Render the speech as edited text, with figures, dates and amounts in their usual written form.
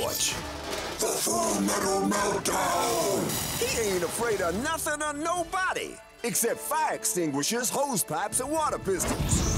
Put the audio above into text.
torch. The full Metal-Meltdown! He ain't afraid of nothing or nobody, except fire extinguishers, hose pipes, and water pistols.